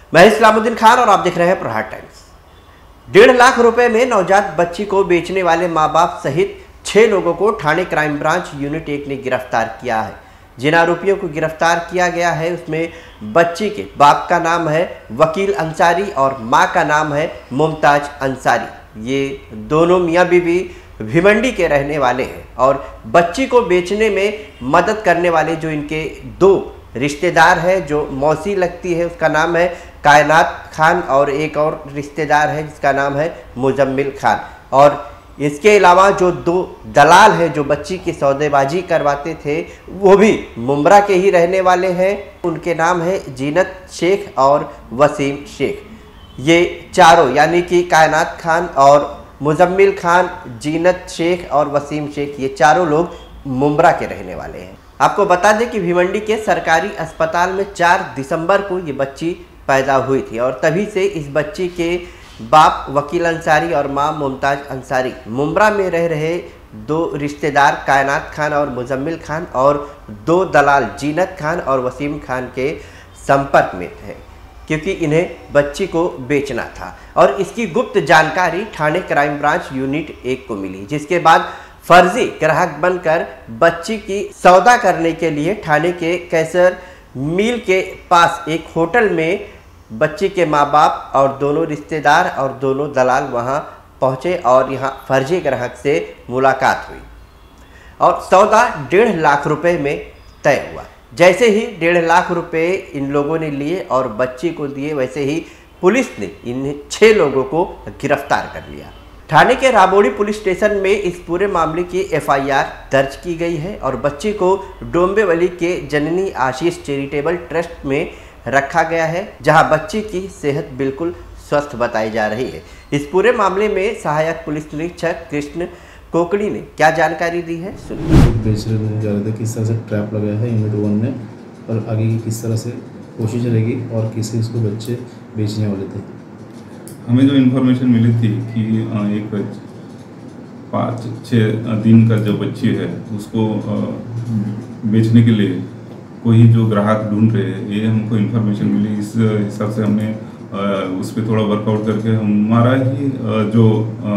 मैं इस्लामुद्दीन खान और आप देख रहे हैं प्रहार टाइम्स। 1.5 लाख रुपए में नवजात बच्ची को बेचने वाले मां बाप सहित 6 लोगों को ठाणे क्राइम ब्रांच यूनिट 1 ने गिरफ्तार किया है। जिन आरोपियों को गिरफ्तार किया गया है उसमें बच्ची के बाप का नाम है वकील अंसारी और मां का नाम है मुमताज अंसारी। ये दोनों मियां बीवी भिवंडी के रहने वाले हैं और बच्ची को बेचने में मदद करने वाले जो इनके 2 रिश्तेदार है, जो मौसी लगती है उसका नाम है कायनात खान और एक और रिश्तेदार है जिसका नाम है मुजम्मिल खान। और इसके अलावा जो 2 दलाल हैं जो बच्ची की सौदेबाजी करवाते थे वो भी मुंब्रा के ही रहने वाले हैं। उनके नाम है जीनत शेख और वसीम शेख। ये चारों यानी कि कायनात खान और मुजम्मिल खान, जीनत शेख और वसीम शेख, ये चारों लोग मुंब्रा के रहने वाले हैं। आपको बता दें कि भिवंडी के सरकारी अस्पताल में 4 दिसंबर को ये बच्ची पैदा हुई थी और तभी से इस बच्ची के बाप वकील अंसारी और मां मुमताज अंसारी मुंब्रा में रह रहे 2 रिश्तेदार कायनात खान और मुजम्मिल खान और 2 दलाल जीनत खान और वसीम खान के संपर्क में थे, क्योंकि इन्हें बच्ची को बेचना था। और इसकी गुप्त जानकारी ठाणे क्राइम ब्रांच यूनिट 1 को मिली, जिसके बाद फर्जी ग्राहक बनकर बच्ची की सौदा करने के लिए ठाणे के कैसर मिल के पास एक होटल में बच्ची के माँ बाप और दोनों रिश्तेदार और दोनों दलाल वहां पहुंचे और यहां फर्जी ग्राहक से मुलाकात हुई और सौदा 1.5 लाख रुपए में तय हुआ। जैसे ही 1.5 लाख रुपए इन लोगों ने लिए और बच्ची को दिए, वैसे ही पुलिस ने इन 6 लोगों को गिरफ्तार कर लिया। ठाणे के राबोड़ी पुलिस स्टेशन में इस पूरे मामले की FIR दर्ज की गई है और बच्ची को डोंबिवली के जननी आशीष चैरिटेबल ट्रस्ट में रखा गया है, जहां बच्ची की सेहत बिल्कुल स्वस्थ बताई जा रही है। इस पूरे मामले में सहायक पुलिस निरीक्षक कृष्ण कोकड़ी ने क्या जानकारी दी है, सुनिए। बेच रहे जा रहे थे, किस तरह से ट्रैप लगाया है यूनिट 1 ने और आगे की किस तरह से कोशिश रहेगी और किसे इसको बच्चे बेचने वाले थे। हमें जो इन्फॉर्मेशन मिली थी कि एक 5-6 दिन का जो बच्ची है उसको बेचने के लिए कोई जो ग्राहक ढूंढ रहे हैं, ये हमको इन्फॉर्मेशन मिली। इस हिसाब से हमने उस पर थोड़ा वर्कआउट करके हमारा ही जो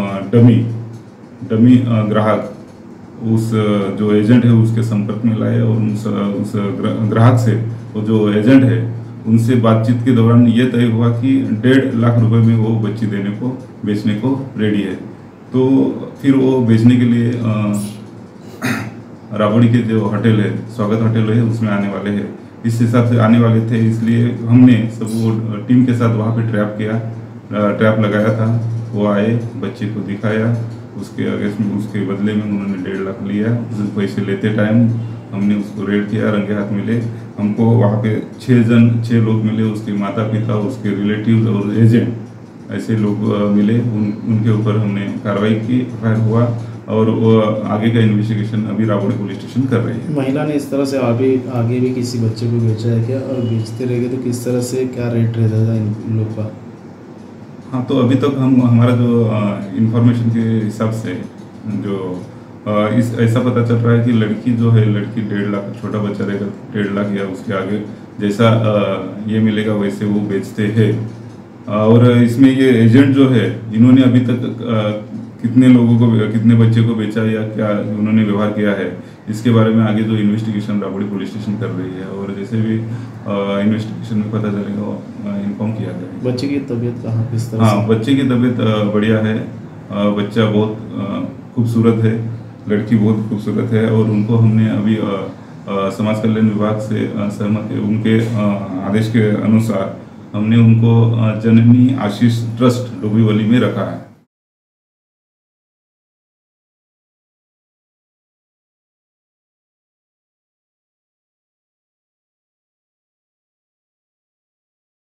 डमी ग्राहक उस जो एजेंट है उसके संपर्क में लाए और उस ग्राहक से वो जो एजेंट है उनसे बातचीत के दौरान ये तय हुआ कि 1.5 लाख रुपए में वो बच्ची बेचने को रेडी है। तो फिर वो बेचने के लिए राबड़ी के जो होटल है, स्वागत होटल है, उसमें आने वाले हैं। इस हिसाब से आने वाले थे, इसलिए हमने सब वो टीम के साथ वहाँ पे ट्रैप लगाया था। वो आए, बच्चे को दिखाया, उसके बदले में उन्होंने 1.5 लाख लिया। पैसे लेते टाइम हमने उसको रेड किया, रंगे हाथ मिले। हमको वहाँ पे 6 लोग मिले, उसके माता पिता, उसके रिलेटिव्स और एजेंट, ऐसे लोग मिले। उनके ऊपर हमने कार्रवाई की, FIR हुआ और वो आगे का इन्वेस्टिगेशन अभी राबड़ी पुलिस स्टेशन कर रही है। महिला ने इस तरह से आगे भी किसी बच्चे को बेचा है क्या, और बेचते रहेंगे तो किस तरह से क्या रेट रहता था इन लोग का। हाँ, तो अभी तक हमारा जो इन्फॉर्मेशन के हिसाब से जो ऐसा पता चल रहा है कि लड़की 1.5 लाख, छोटा बच्चा रहेगा 1.5 लाख या उसके आगे जैसा ये मिलेगा वैसे वो बेचते हैं। और इसमें ये एजेंट जो है, इन्होंने अभी तक कितने बच्चे को बेचा या क्या उन्होंने व्यवहार किया है, इसके बारे में आगे जो इन्वेस्टिगेशन राबड़ी पुलिस स्टेशन कर रही है और जैसे भी इन्वेस्टिगेशन में पता चलेगा इन्फॉर्म किया जाएगा। बच्चे की तबीयत कहाँ, किस तरह? हाँ, बच्चे की तबीयत बढ़िया है। बच्चा बहुत खूबसूरत है, लड़की बहुत खूबसूरत है और उनको हमने अभी समाज कल्याण विभाग से सहमत है, उनके आदेश के अनुसार हमने उनको जननी आशीष ट्रस्ट डोंबिवली में रखा है।